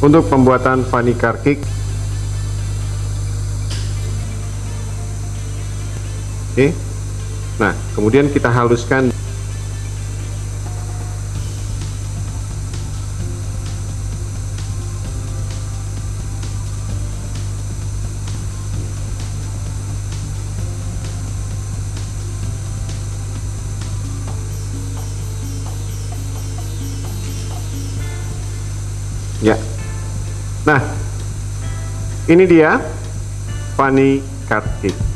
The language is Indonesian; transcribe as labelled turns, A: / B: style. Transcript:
A: untuk pembuatan funny car kick. Oke. Nah, kemudian kita haluskan. Ya. Nah, ini dia funny car kick.